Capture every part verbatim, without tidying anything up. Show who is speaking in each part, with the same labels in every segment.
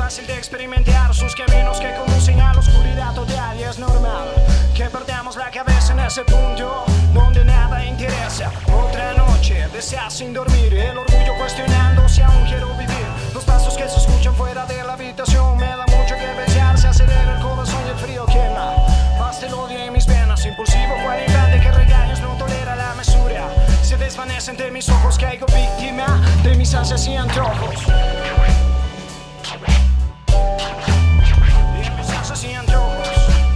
Speaker 1: fácil de experimentar sus caminos que conducen a la oscuridad total. Y es normal que perdamos la cabeza en ese punto donde nada interesa. Otra noche deseas sin dormir, el orgullo cuestionando si aún quiero vivir. Los pasos que se escuchan fuera de la habitación me da mucho que pensar, se acelera el corazón y el frío quema. Basta el odio en mis venas, impulsivo cualidad de que regaños no tolera la mesura. Se desvanece entre mis ojos, caigo víctima de mis ansias y antojos. De mis ansias y antojos.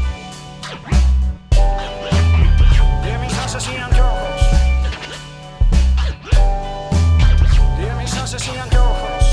Speaker 1: De mis ansias y antojos. De mis ansias y antojos.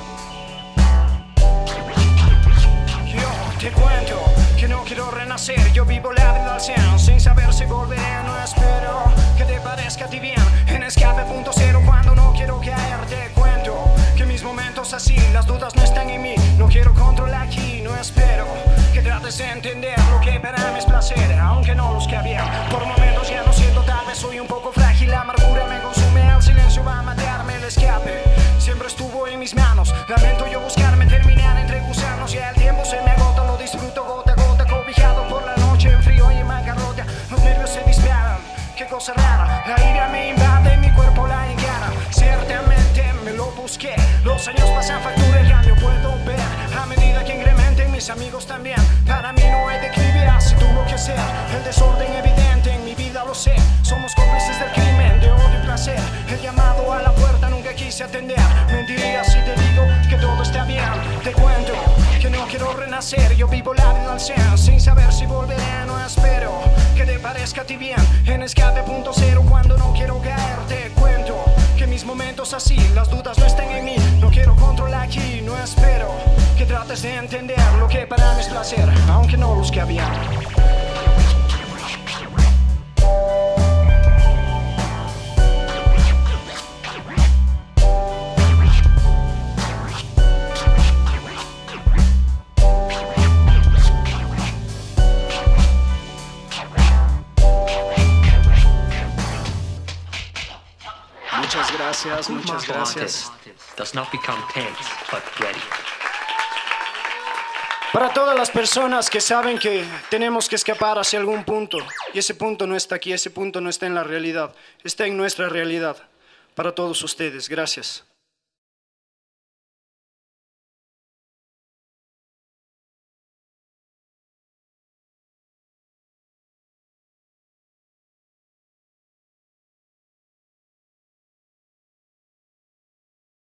Speaker 1: Yo te cuento que no quiero renacer, yo vivo la vida al cien, sin saber si volveré, no espero que te parezca a ti bien. En escape punto cero cuando no quiero caer, te cuento que mis momentos así, las dudas no están en mí. No quiero control aquí, no espero que trates de entender lo que para mí es placer, aunque no luzca bien. Por momentos ya no siento, tal vez soy un poco frágil, la amargura me consume, el silencio va a matarme, el escape siempre estuvo en mis manos. Lamento yo buscarme, terminar entre gusanos, y el tiempo se me agota, lo disfruto gota a gota, cobijado por la noche en frío y en bancarrota. Los nervios se disparan, qué cosa rara, la ira me invade, mi cuerpo la encara. Ciertamente me lo busqué, los años pasan factura, el cambio puedo ver a medida que incrementen mis amigos también. Para mí no hay declive, así tuvo que ser, el desorden evidente en mi vida lo sé. Somos cómplices del crimen, de odio y placer, el llamado a la puerta nunca quise atender. Mentiría si te digo que todo está bien, te cuento que no quiero renacer, yo vivo la vida al cien, sin saber si volveré, no espero que te parezca a ti bien. En escape punto cero cuando no quiero caer, te cuento que mis momentos así, las dudas no están en mí. No quiero control aquí, no espero que trates de entender lo que para mí es placer, aunque no luzca bien. Muchas gracias, muchas gracias.
Speaker 2: Does not become tense, but ready.
Speaker 1: Para todas las personas que saben que tenemos que escapar hacia algún punto, y ese punto no está aquí, ese punto no está en la realidad, está en nuestra realidad. Para todos ustedes, gracias.